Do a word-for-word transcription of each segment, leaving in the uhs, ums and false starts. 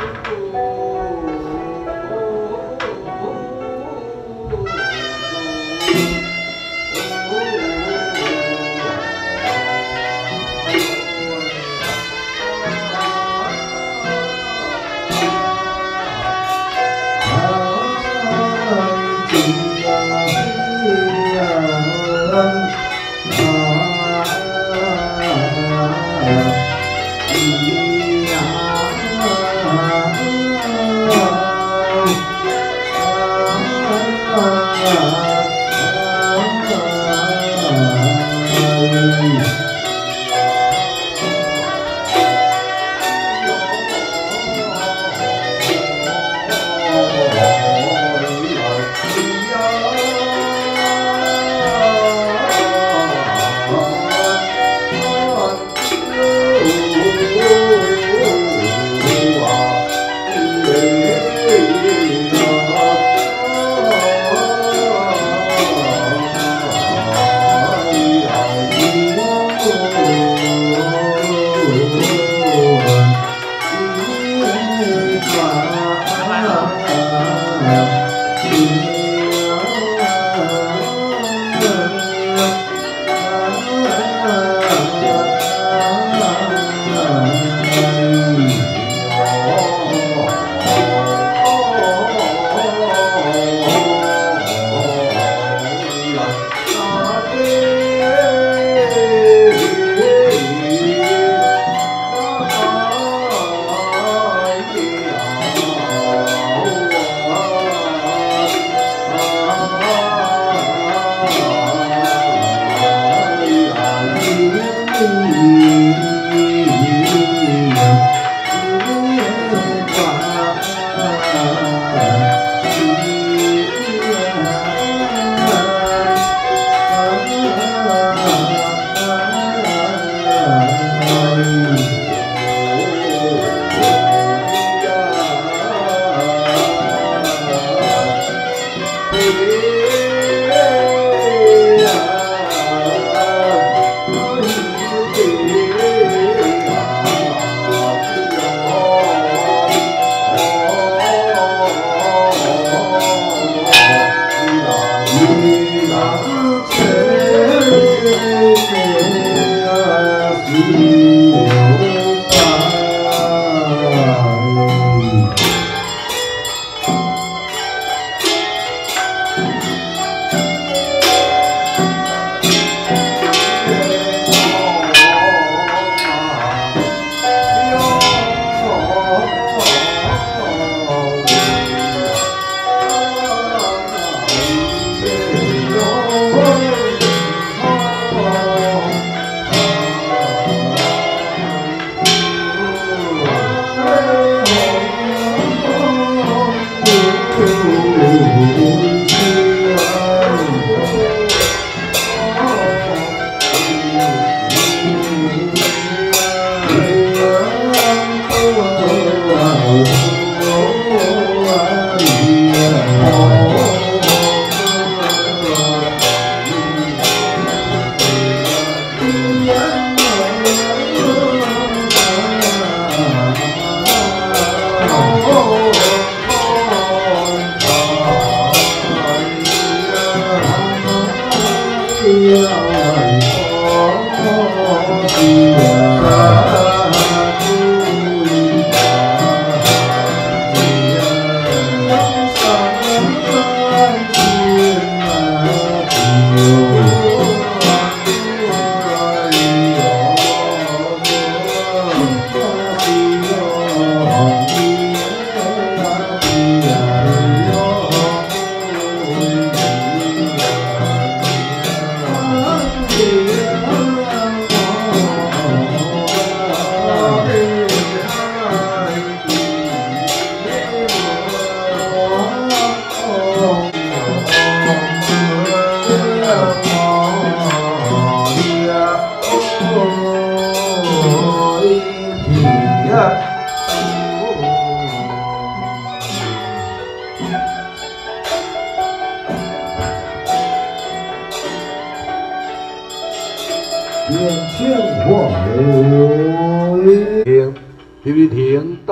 天听话，停，你听到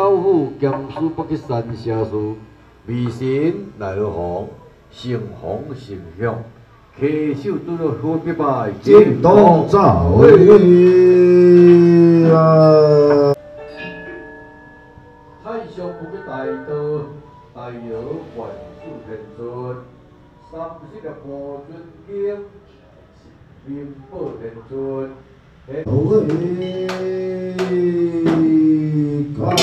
老虎剑书不去三下书，微神来了红，盛红盛香，携手做了好几摆， 金东早位啊！ 太上不去大道，大摇万事天尊，三十个破尊经，灵宝天尊。 喂，看，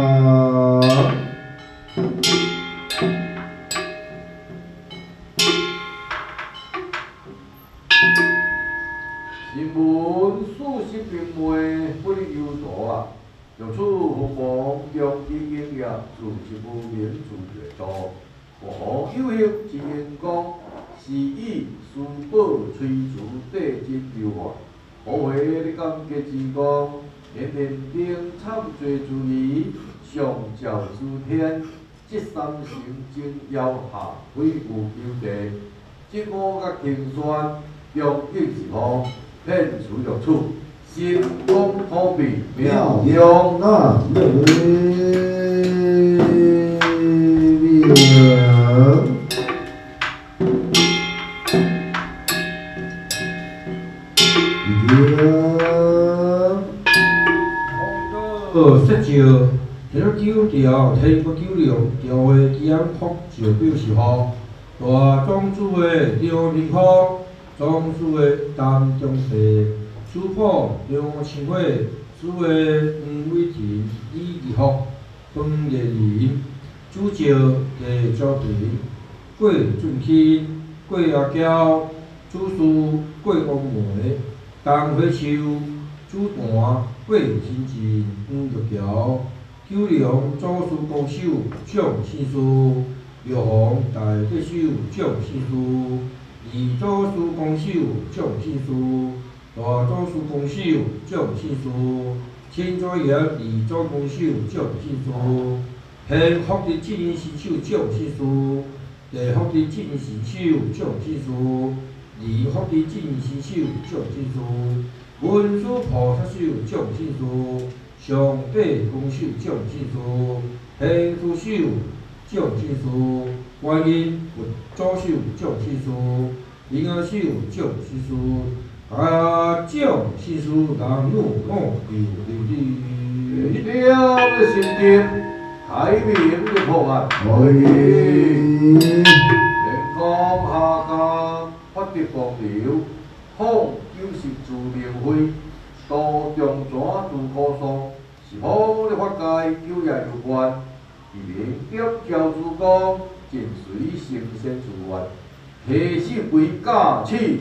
新闻数十平妹不哩优大啊，用此鸿蒙用伊经验，自是无名自越多。我有幸之员工，是以私宝催促地真流化。 好话你感觉之光，年年顶惨罪注意，上照诸天，这三成正要下鬼有求地，这五甲清算，用应是好，骗取入处，心光土地妙用那呃，说照，这个九条，天国九龙条的基安福就表示好。大庄主的张灵芳，庄主的陈中世，主仆张庆惠，主的黄伟霆、李义福、彭业林，主召叶昭平、郭俊钦、郭阿娇，主事郭王梅、陈惠秀。 主坛郭新进、黄玉桥、九龙组书公手蒋信书、六洪大特首蒋信书、二组书公手蒋信书、大组书公手蒋信书、天水爷二组公手蒋信书、县福利执行新手蒋信书、地福利执行新手蒋信书、二福利执行新手蒋信书。 文殊菩萨手蒋信书，上帝公手蒋信书，天主手蒋信书，观音佛祖手蒋信书，灵儿手蒋信书，啊蒋信书人怒我流流滴。 了的心经，开明的破案。 喂， 天公下降，发得光流，风。 就是自明慧，道中转自高松，是好的法界，救也有关。一名点教主公，尽随成仙自愿，提心为假气。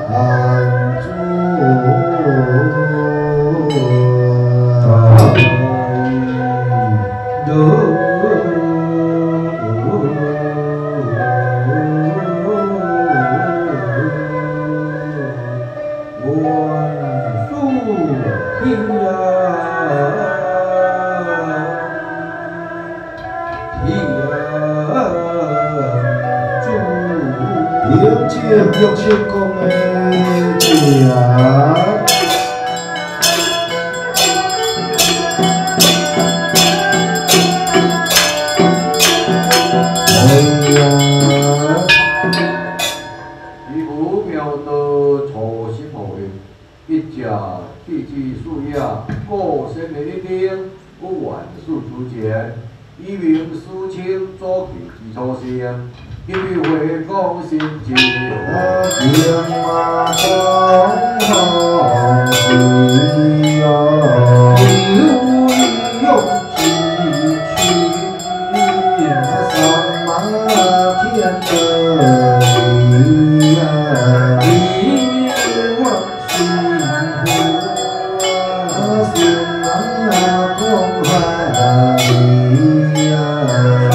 六千公的家。 以五秒的初心后的一只地基树叶，个性的一丁，不万事出钱，以名抒情作品基础性，因为回光心境。 天马光好水呀， 有有几曲， 上马天的里呀， 你我心湖， 心啊空海里呀。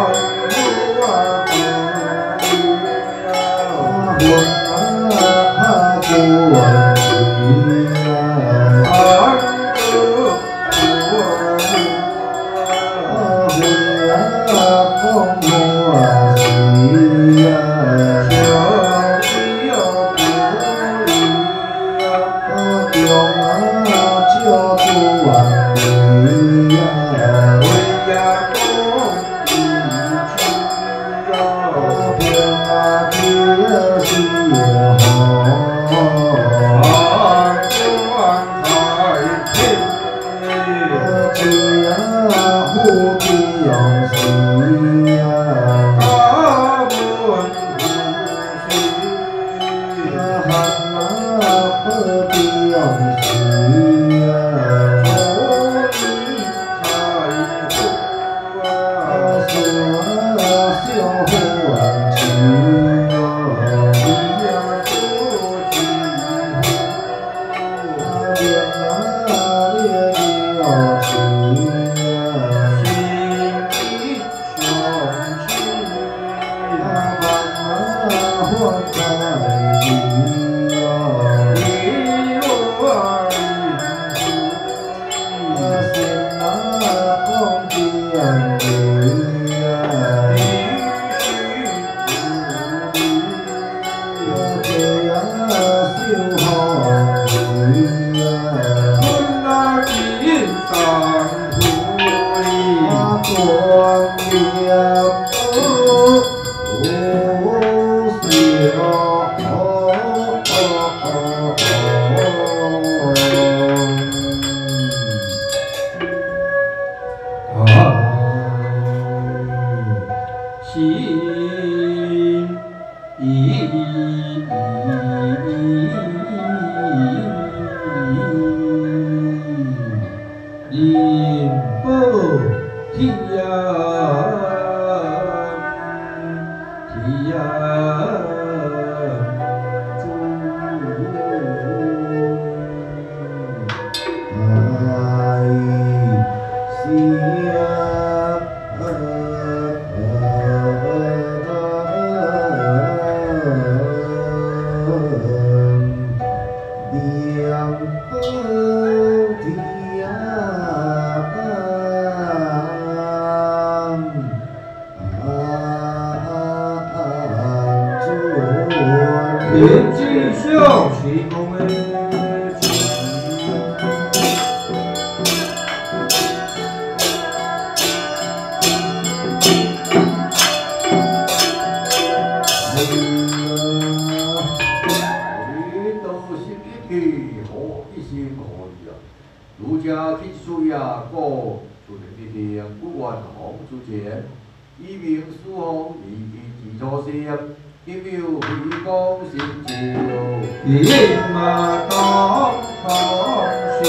儒家天书呀，各出人的定，不管行出钱，以名书行以其基础性，因有回光心照。 一马当堂是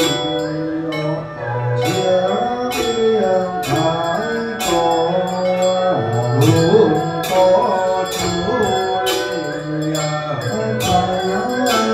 江边开高， 论高处呀， 太阳。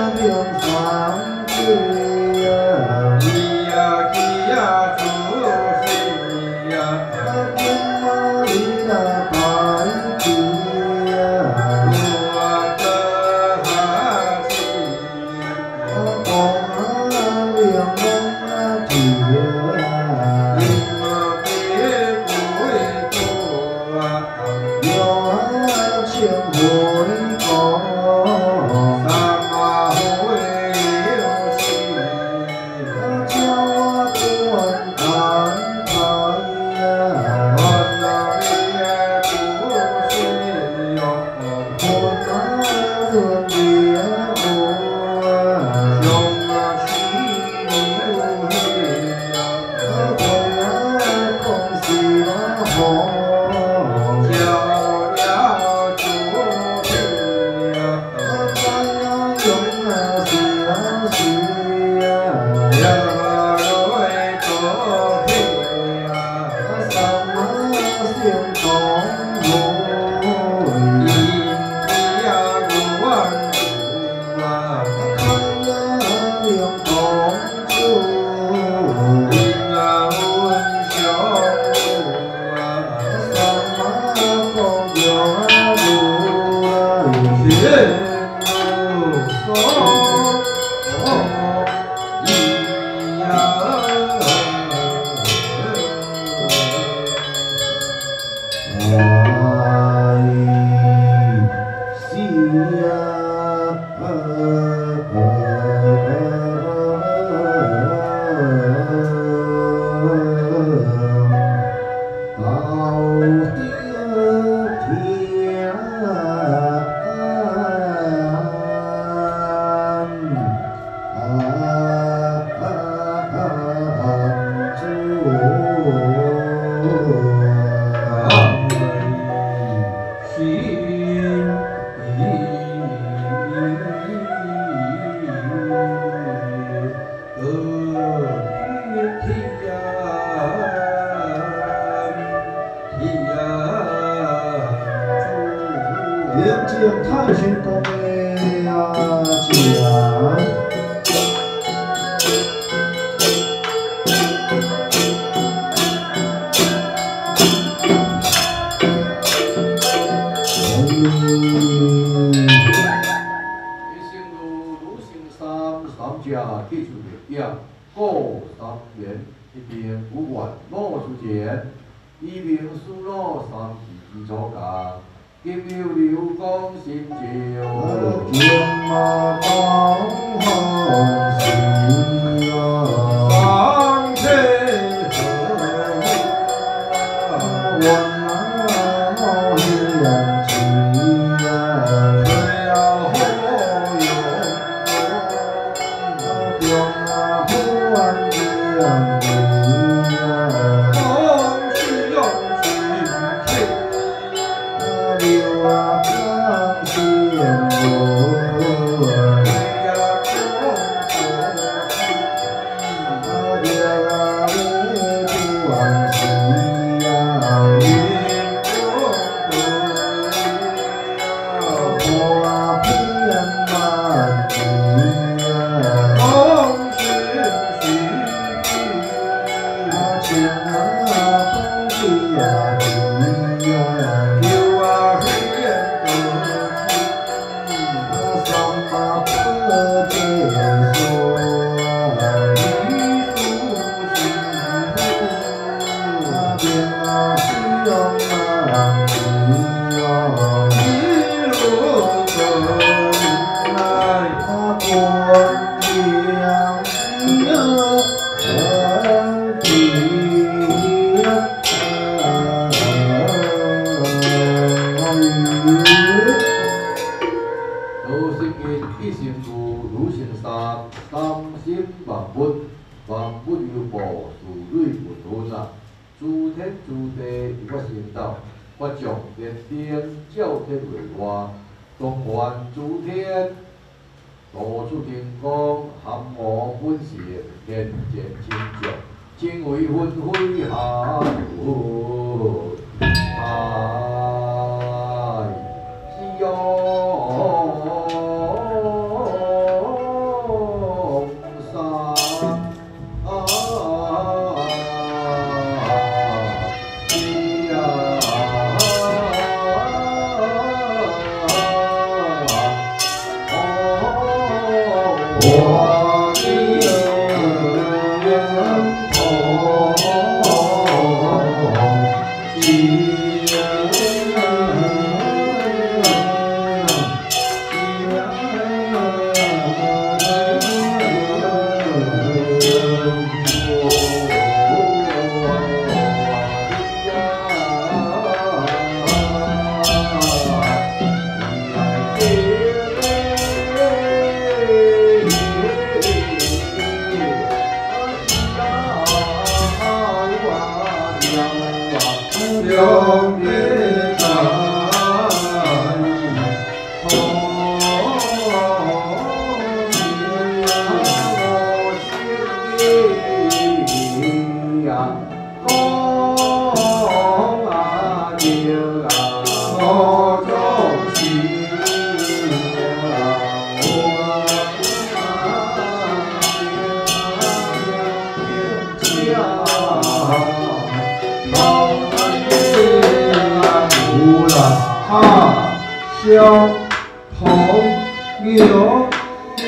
相同牛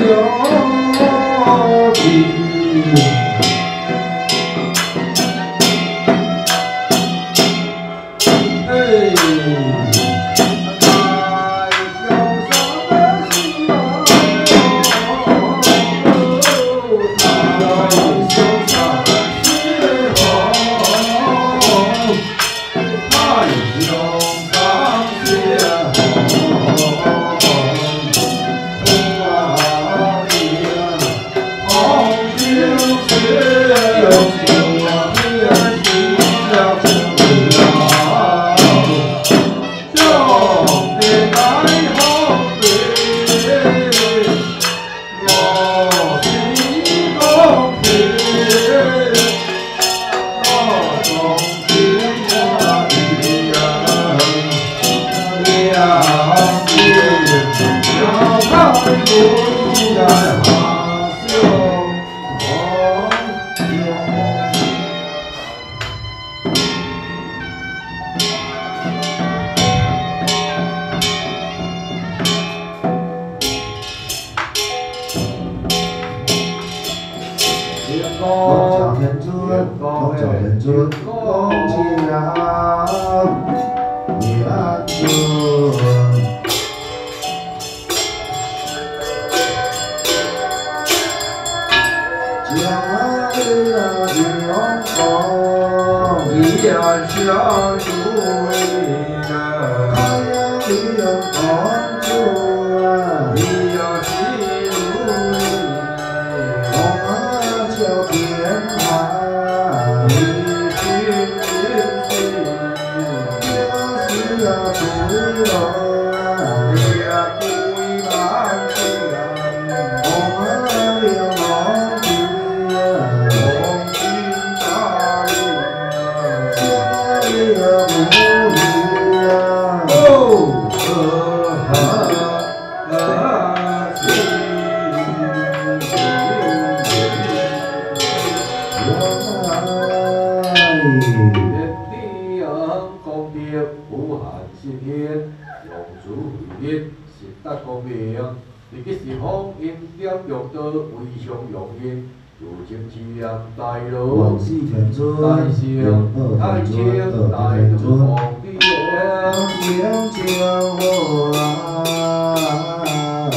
王世天尊，太清太清大尊，天将我啊！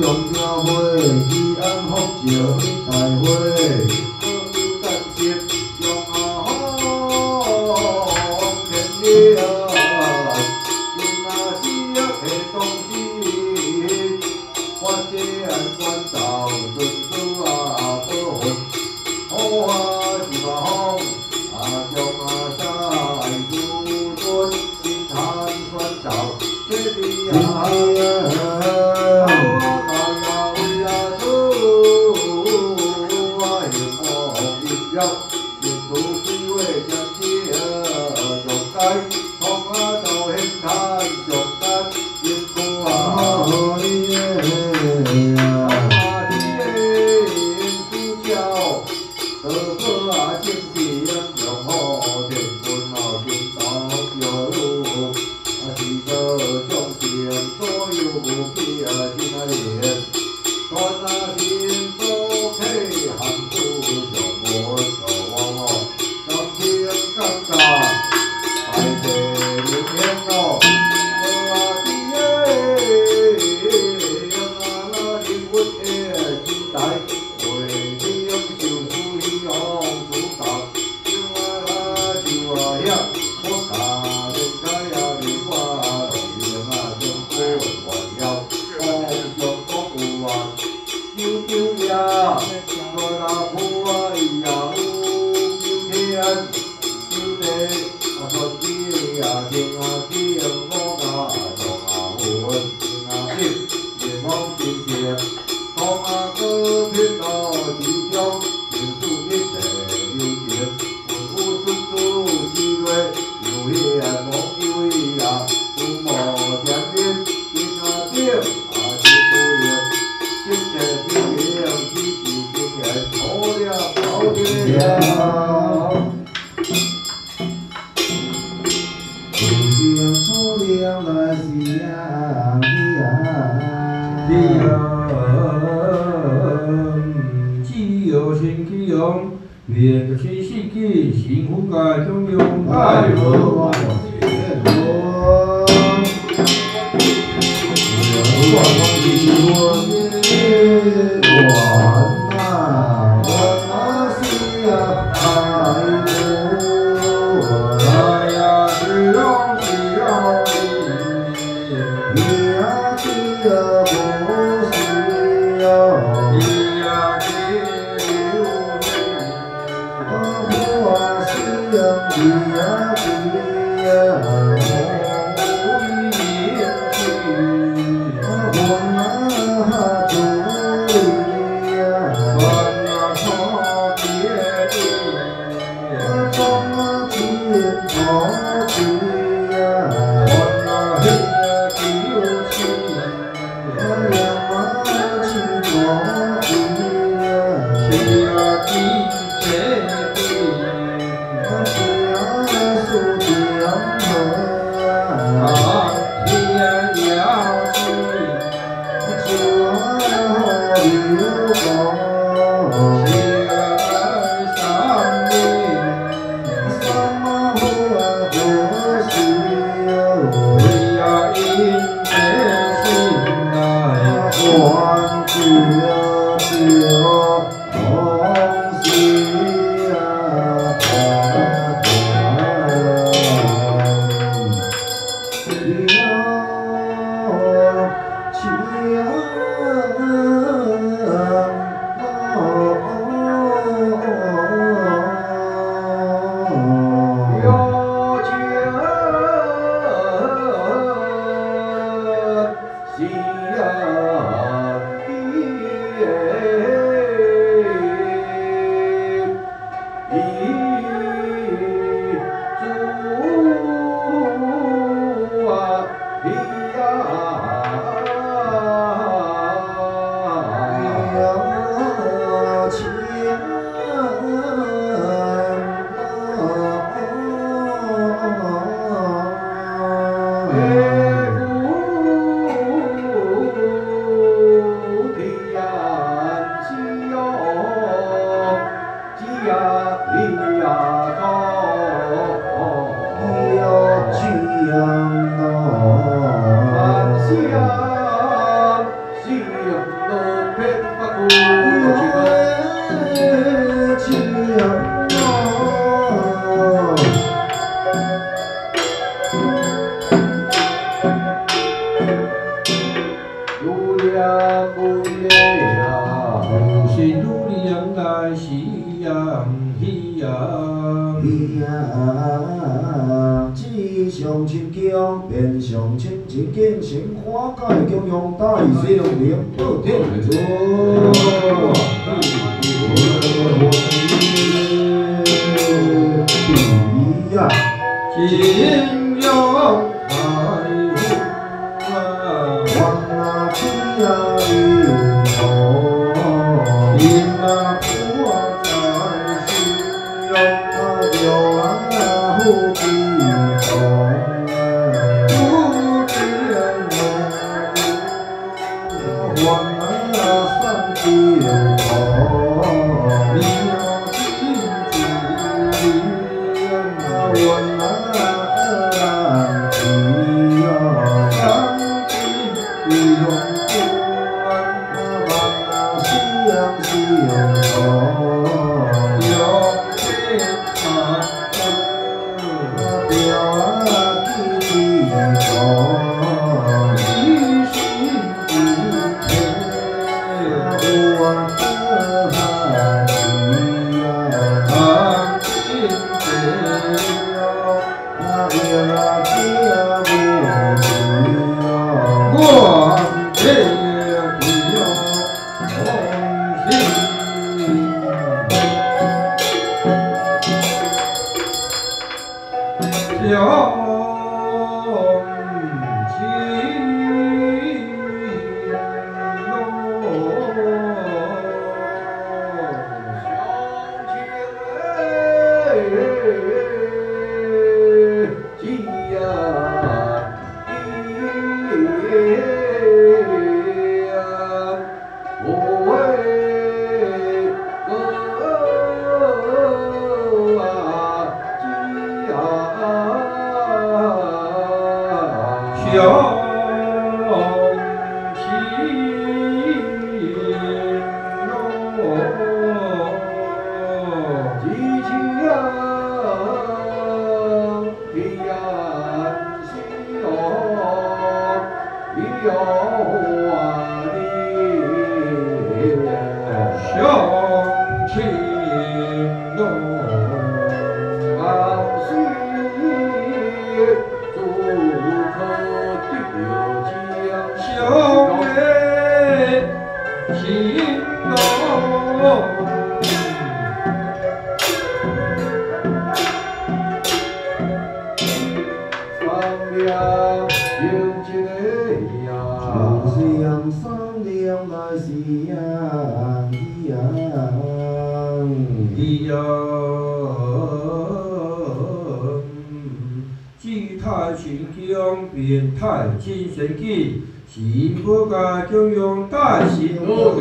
中社会，吉安福照大会。 耶呀， 有心努力来是呀喜呀， 喜呀，志上亲强，变上亲情建成花界供养大圣灵宝天尊。呀， 金阳海湖啊， 王啊天啊灵头， 金啊苦啊在心哟， 啊有啊护地头， 不见我， 王啊上地头， 你要记住啊王啊二郎提呀， 相信的永不安， 王啊西洋西洋头。 有天堂表啊地头， 一心不退。 我的孩子呀， 安心的哟， 那边啊地啊边子我这不要红心。相亲变态精神气，幸福家供养大幸福。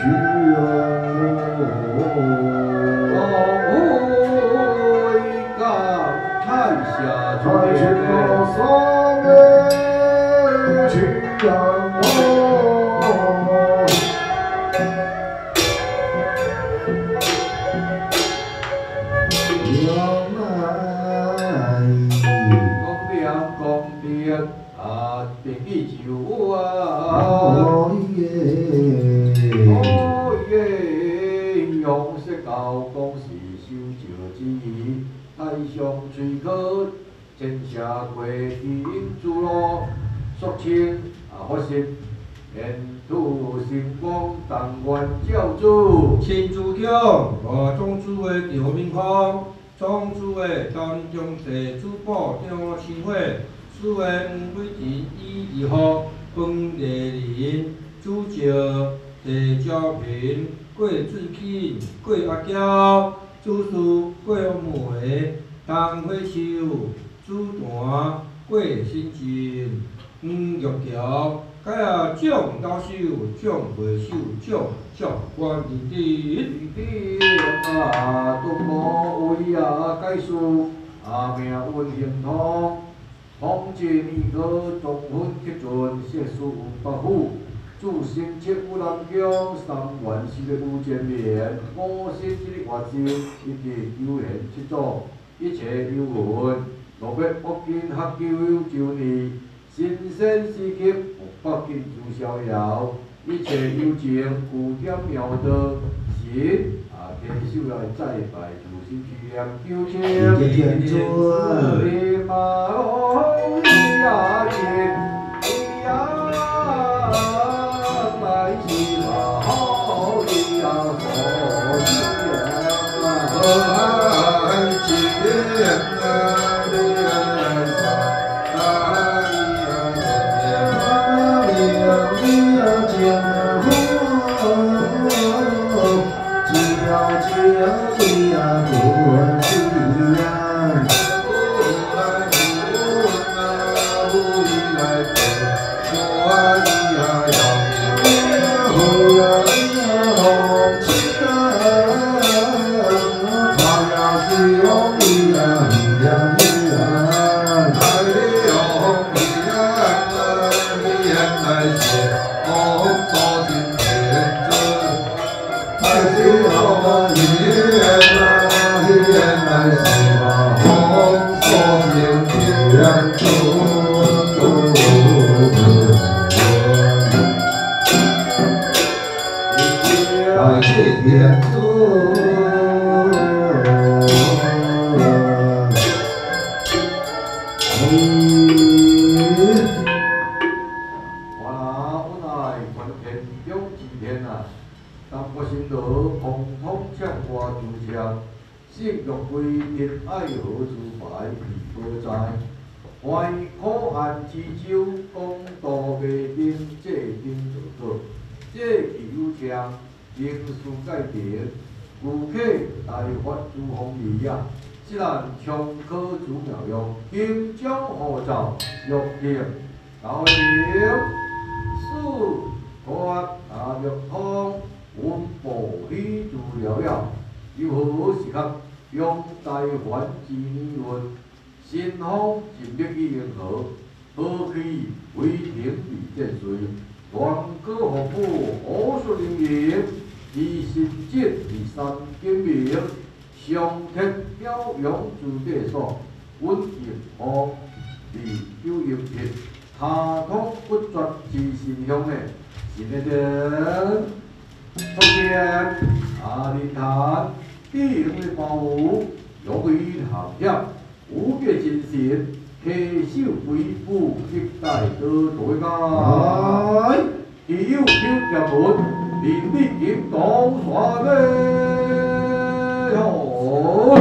新主教和宗主的赵明芳，宗主的当中地主保长市会，主的黄桂田以二号本地人主教地昭平，郭志庆、郭阿娇，主事郭梅、陈惠秀，主坛郭新进，黄玉桥。介啊，蒋教授、蒋会手、蒋教官认定。 认定啊，东吴为啊解释啊命运形通，统治年科中分激进，设施五百户，主新七五南疆三元四个五千面，五新一个外星，一地悠闲七组，一切有运，六月北京合九周年。新鲜时刻，北京就逍遥，一切有情，古典妙德，神啊，天手来再拜，就是去念求情，是马龙呀耶呀，来是马好呀好呀，爱情啊。虽然枪科主苗用，金将护照玉剑，道灵四关大玉通，文部理主了了，有何时刻用台湾之年论，新方尽力以迎合，何其为天地战水，toàn cơ hộ phù ổ số liên nghiệp, thì sinh chiến thì sanh kiến biệt, song thích giáo dưỡng chủ đề so, quân hiệp hộ, thì yêu hiệp thiệt, hà thông bất trật chỉ sinh hướng này, xin đến thông thiên, à linh thản, đi người bảo hộ,有意行业，五月进行。 下手恢复历代的代价，只有挑战门，连必见当选嘞！哦，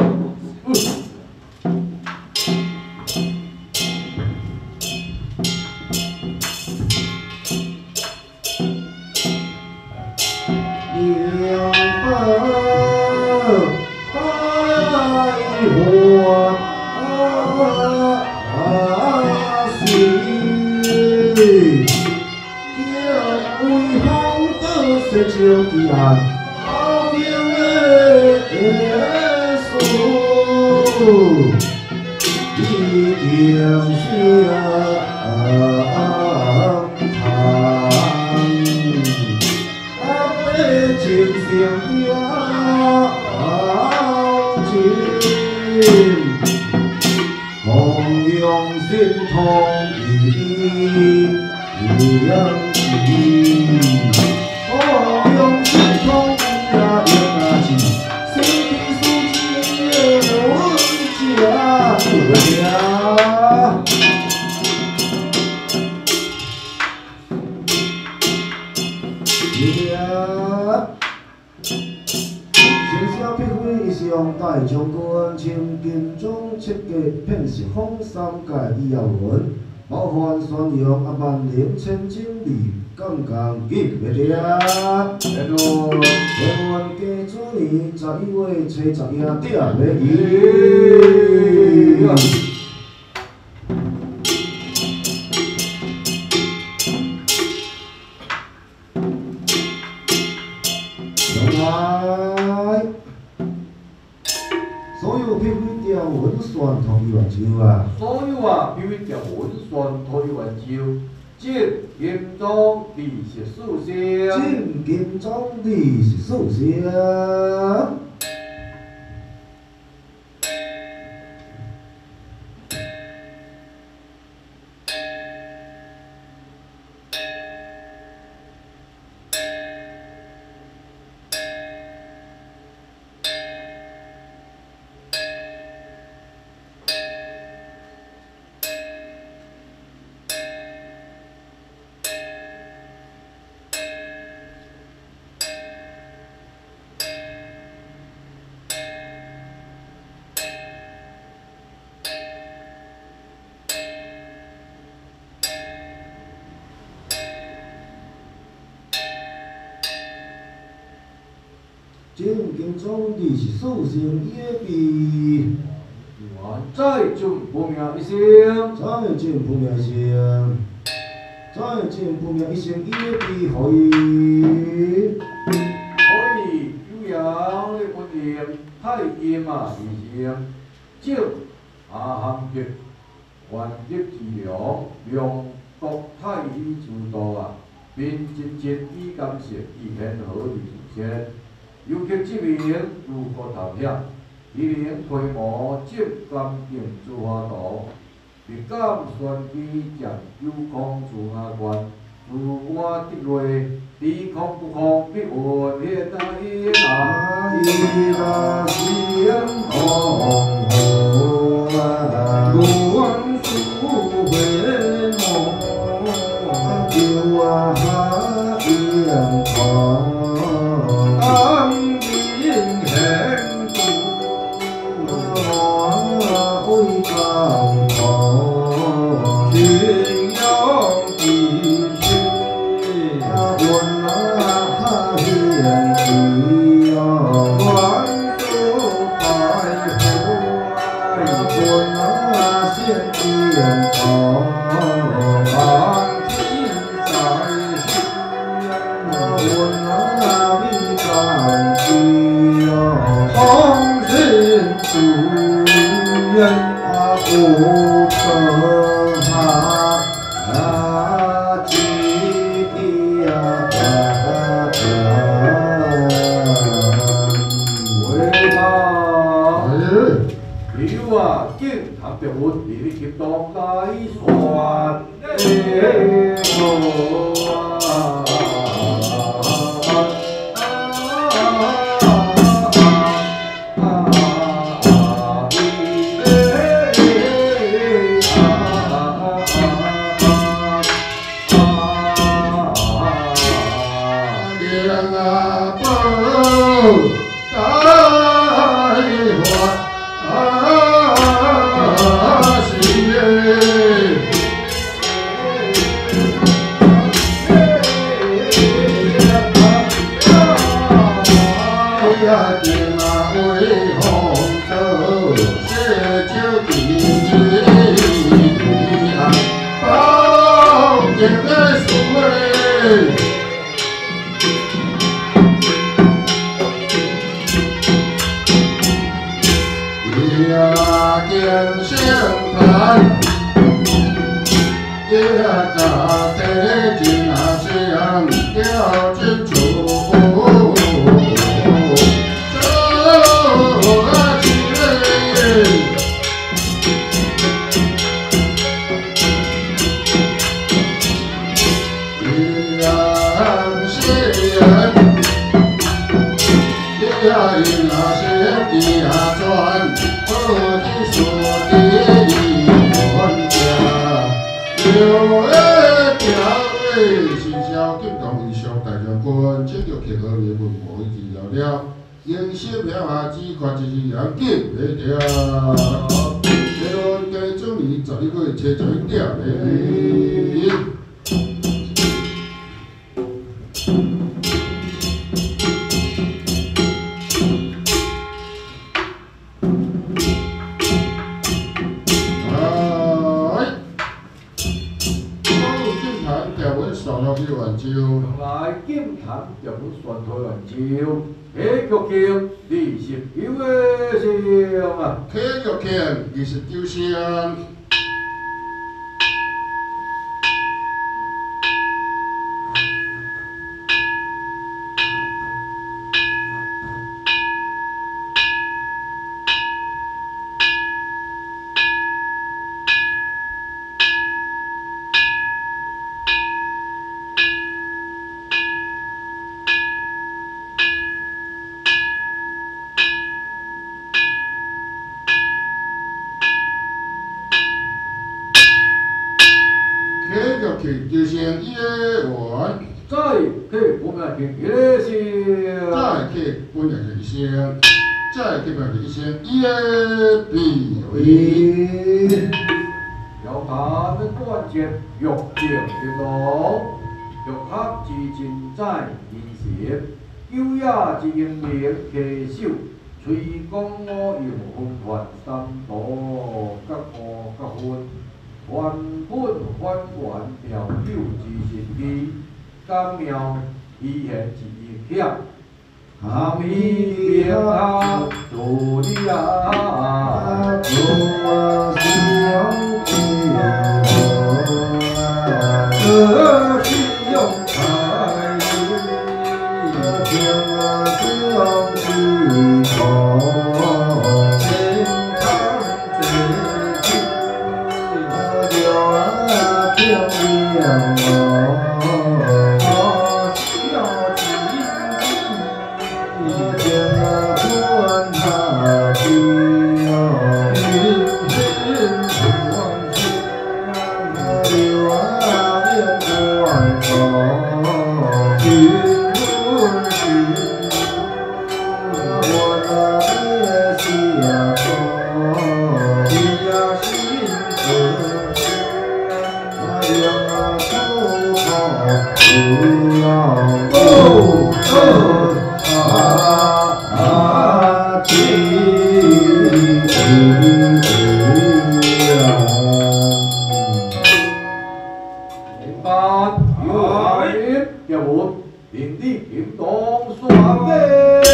世照基岸，后敬的耶稣，已经相情深了情，同用心同意应情，同用心同意呀应情，心地素质稳家呀。大将军清金中设计片是风三界以后文，包含宣扬啊万灵千金利，刚刚记袂着。来咯，台湾家主年十一月初十一点要去。所有批评条文宣同意援招啊！ 所有啊，批评条文宣同意援招，即严重利息事项。 即严重利息事项。正经总理是四成野币， 再进不名一声， 再进不名一声，再进不名一声野币可以， 可以有样的观念，太严啊二声，即下行业原则治疗，量国太医主导啊，并真正以感谢以很好的出现。尤其这名如何头险，已能推磨接甘定主法度，并感选举将有空自下关，自我的内，离空不空必稳天那一啊！ 一那心空空啊，愿速回梦，就啊应空。 呀，见相谈，也家得进那相了真主。英式票下只看一是人紧袂着，台湾家种年十一月初十一点嘞。来，好，金坛调稳上落去完州。 来金坛调稳上台完州。K quốc kiệm đi xịp yếu xiêm à. K quốc kiệm đi xịp yếu xiêm.就像伊个玩， 再去我们去伊个声， 再去本日一声，再去本日一声，伊个地位。 要他的关键玉镜的龙，玉刻之精在现实，优雅之英明旗手，吹讲我用风范三宝，甲我甲分。原本还原妙有之神机，感妙体现之影响。阿弥陀佛，祝你啊！祝我相见何时有才？将我相聚头，天堂之地。阳光，我笑起你，见了观他的云深望见，流啊眼光高，云轮行，我那也下头，你呀心可。哦哦啊啊！起啊！零八有一一活，天地kiếm東雙飛。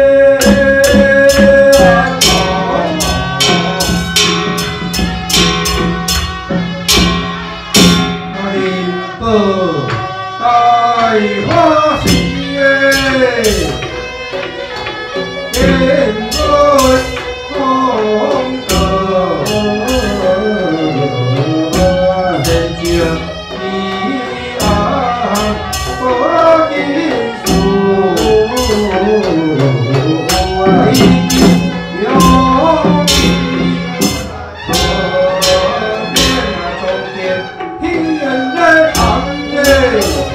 大花喜耶，天尊功德，人间你安佛音书，一定要你和面中间听人的唱的。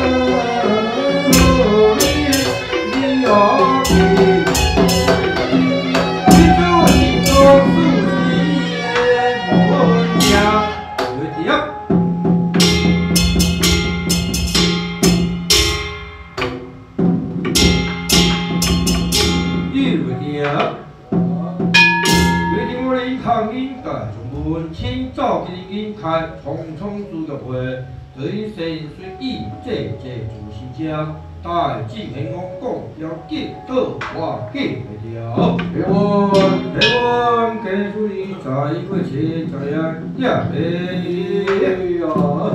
匆匆煮个会，对神随意，这这主心将， 大进行公共要记得话记会了。 别问， 台湾给出一在一块钱这样呀呗。 哎呀。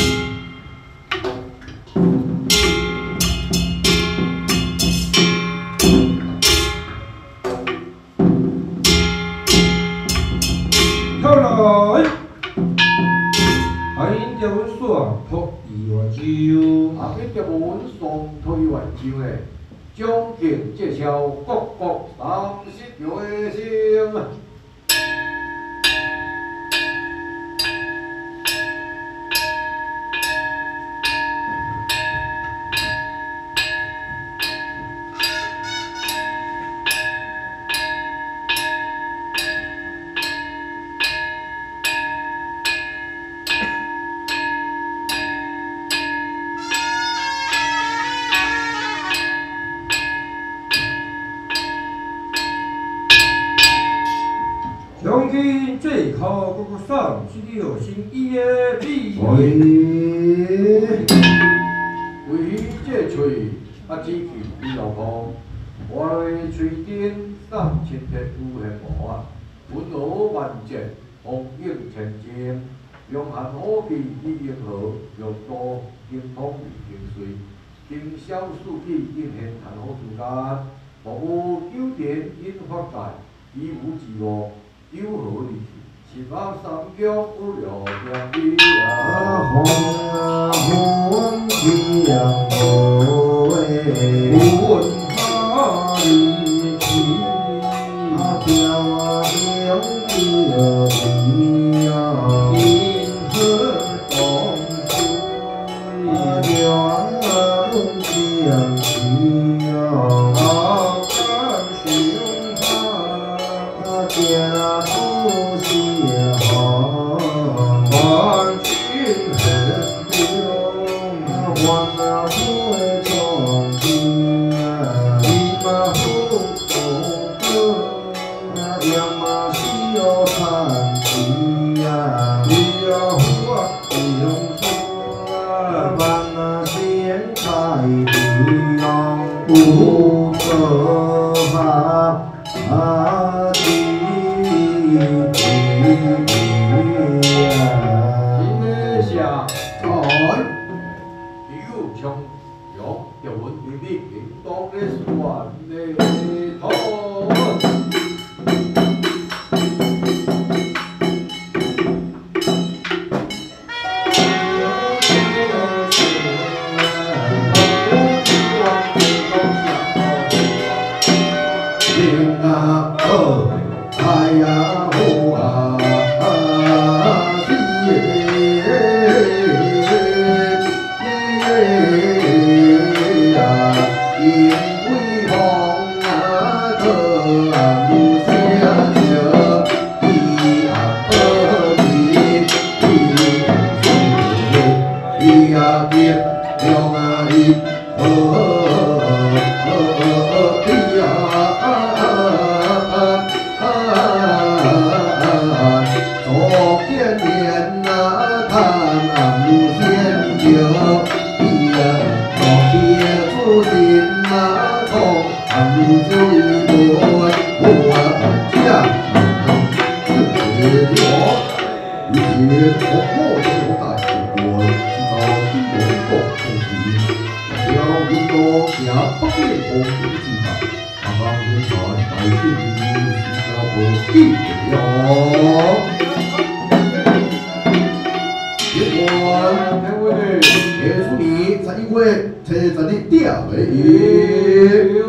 后来，还因条文说托伊话酒。 啊，迄条文双推完酒咧，将近介绍各国三十六个姓啊。 将军最后嗰個三十六星一嘅必喂， 为这喙啊，只求伊老公，我的喙顶三千天有限无啊，文武万捷，风影千金，用汉好笔以迎合，用多精通平水，经小数笔应现谈好之间，服务酒店引发界，以无自我。有何利是？十八三江不了两地啊！ 红啊红江河诶， 文化里去， 啊飘啊飘飘飞啊， 银河东啊水， 飘啊江去啊， 高山雄海， 啊家不是好， 万军很啊勇， 换啊不会从军啊， 立马虎虎哥， 啊要么是要看齐啊。 你要我不用说， 万那先开地浪，不可怕啊地今日下哎， 有强用条文明明应当的算的头。 天啊哦，哎呀呼啊啊西耶呀，因为风啊可啊不相着，一啊不离，一啊不离，一啊别了啊一哦。昨天年那看俺路先酒，一呀，昨天出行那从俺路就一杯，我家自我，以前我我就大一杯，知道天龙国同时，要运动也不会红红之嘛，刚刚天才大幸运是要不记了。结果， 天威， 结束你在一位车站的第二位。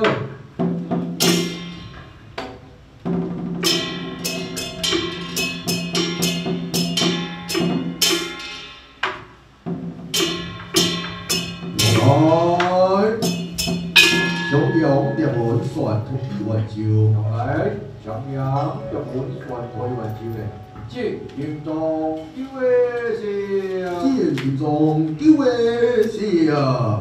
来，小杨叶文算同一碗酒。 来，长阳日本传台湾酒咧，即形状叫的是啊。 剑中九位是啊。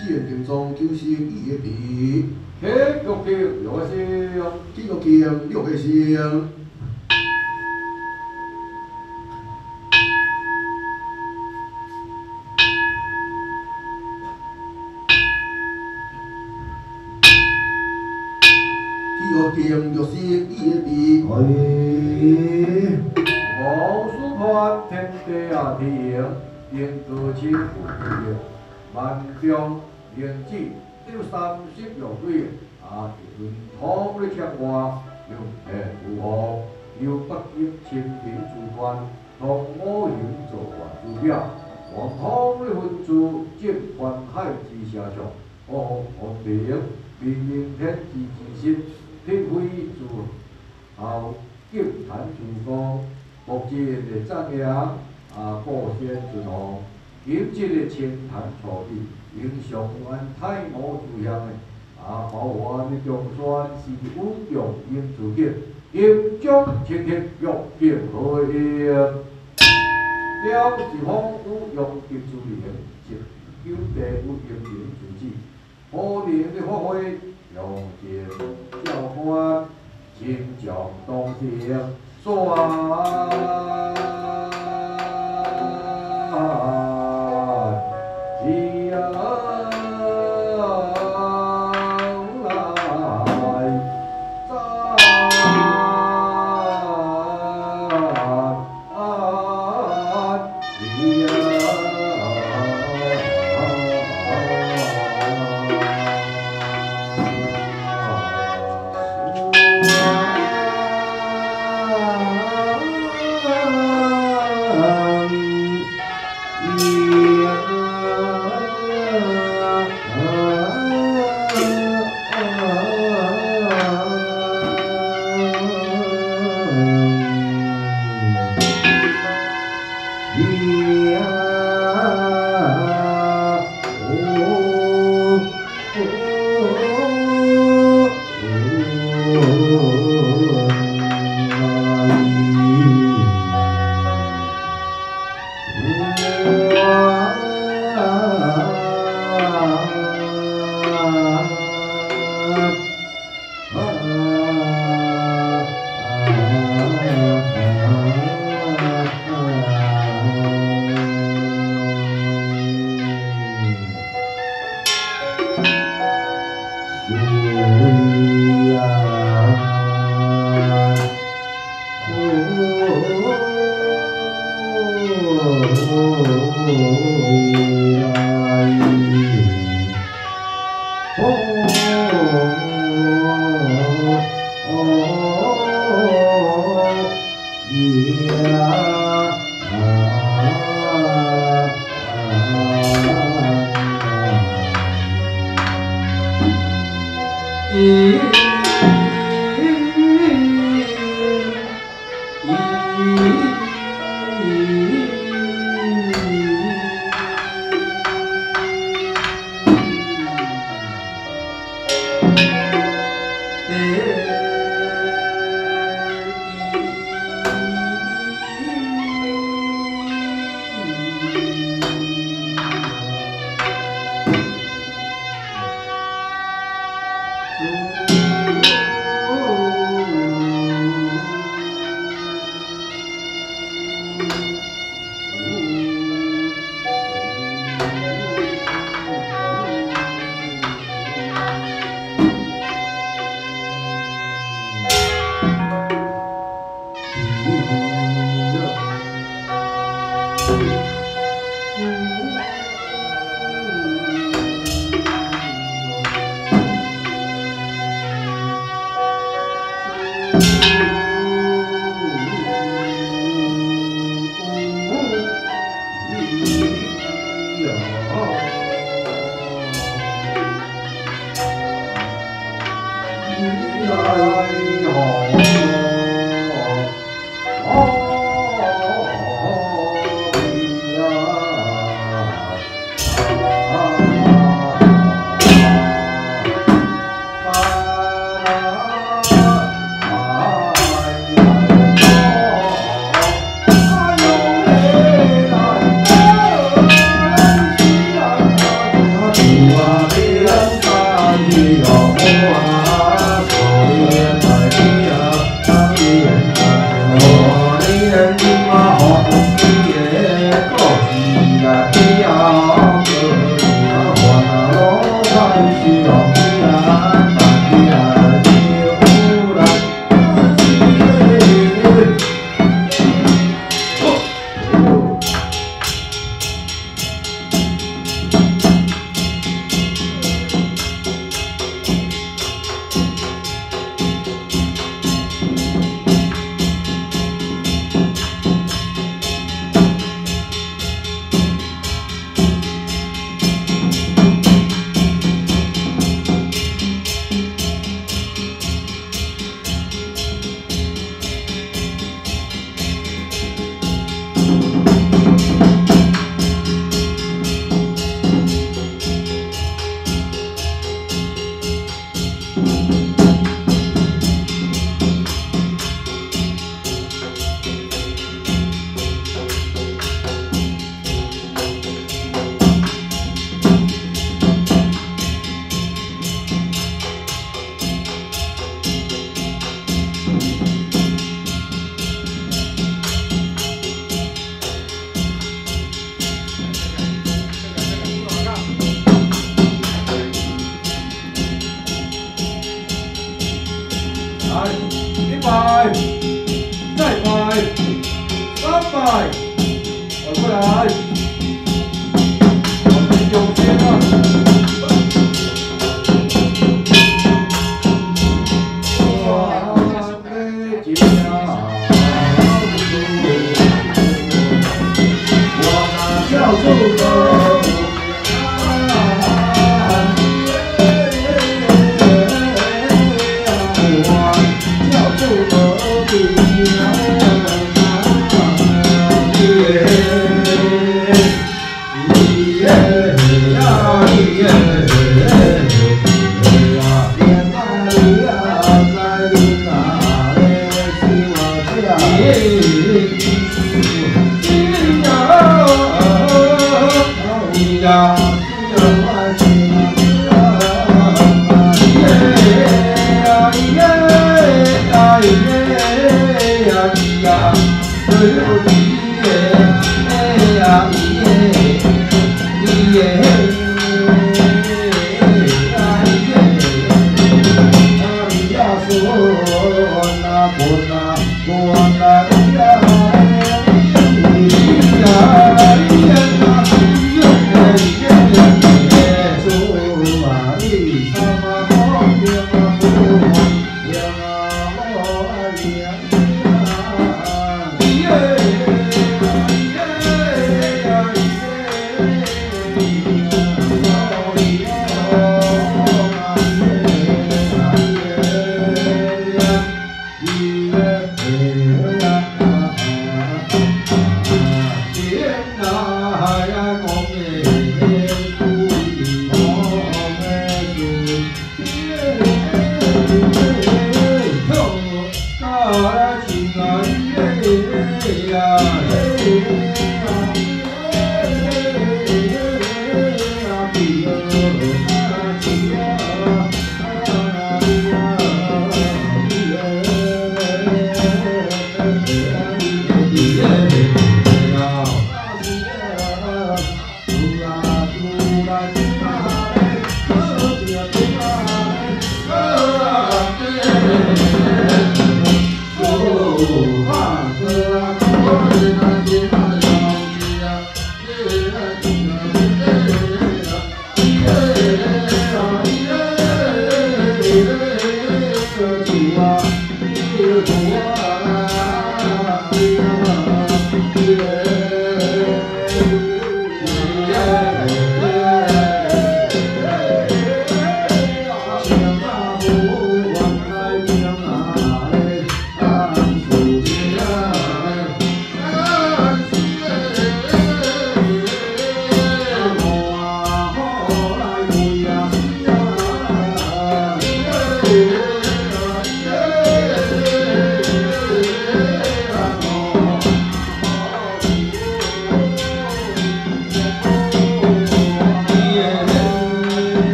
四人竞争九成伊个地， 起玉桥六个声， 起个剑六个声。 个剑玉声伊个地，哎， 五书判天地啊天，天歌清富贵，万中连子有三十六位啊，运土咧强我，用诶有好，有北京清平主官，同五行做官主表，黄土咧分主建关海之下上，哦皇帝明明天之之心。 天妃自后金坛主公，目前的赞扬啊，过先之王，今日的清坛处理，英雄安太武主项的啊，包括的中山是武将英主杰，英将青天玉剑合一，雕是方武用金主联，是九地有英灵主旨，好灵的发挥。 用剑教官，心将东天算。 Yeah.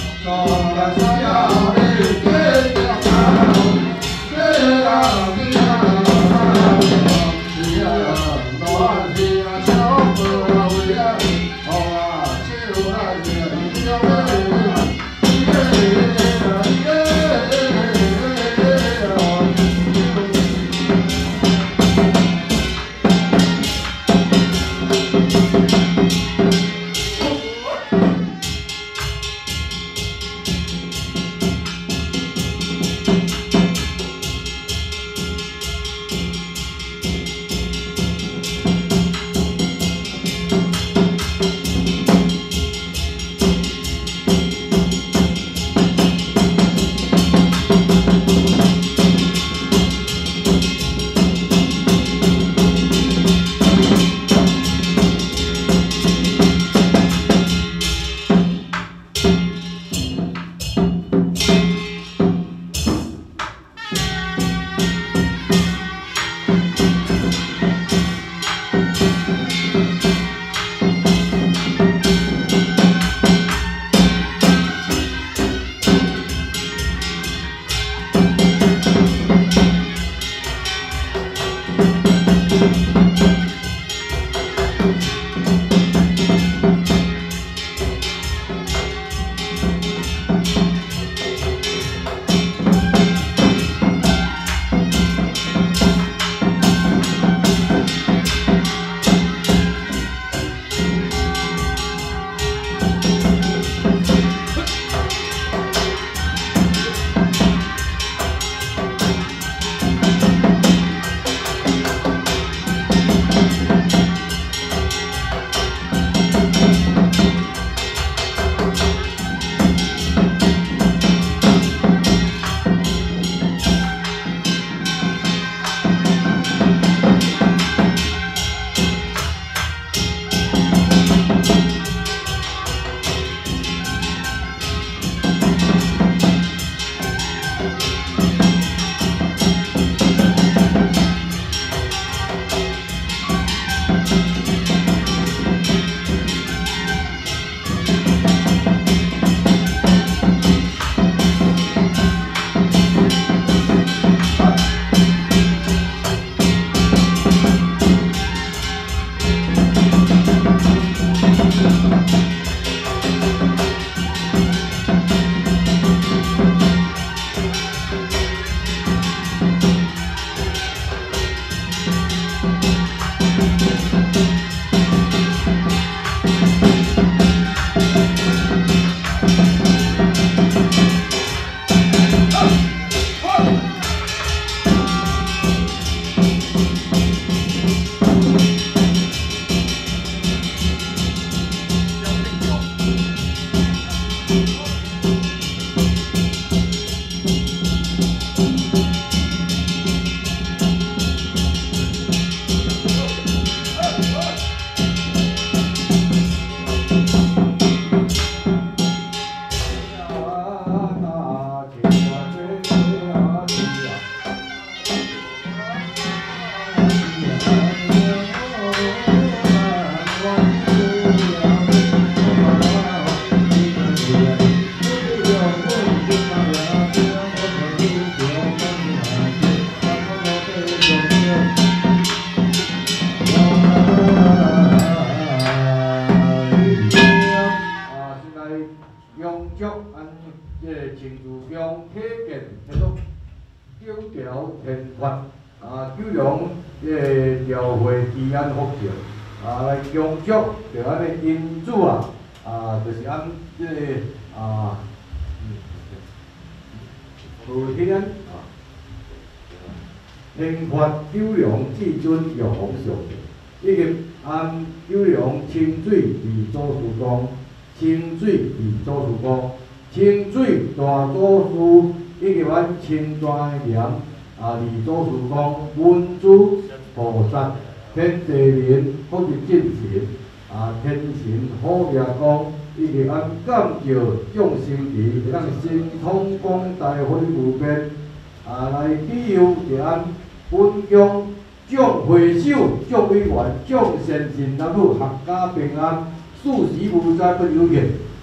清泉的娘啊，二祖师讲文殊菩萨天地人福德正神啊，天神好爷公，伊个按感召众生地，会当神通广大，法力无边啊，来庇佑着按本宫众会首、众委员、众善信男女阖家平安，事事无灾不有欠。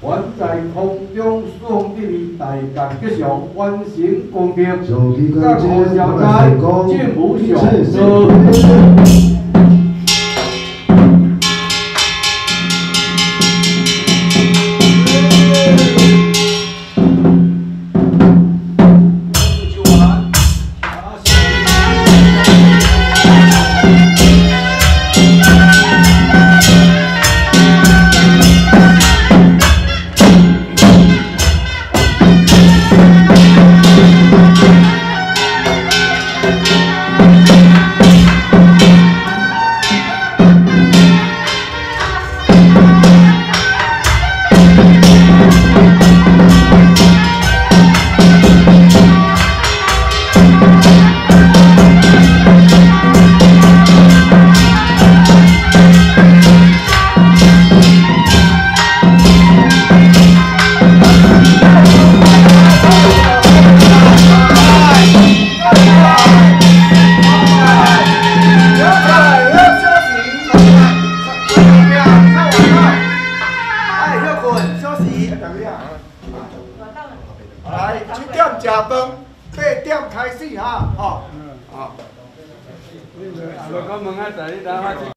还在空中送你大家吉祥，完成公平， 上期甲间何小我斋来讲， 进步上切座。 来，七点食饭，八点开始哈，吼，好。 你著，若讲问啊，在你等下。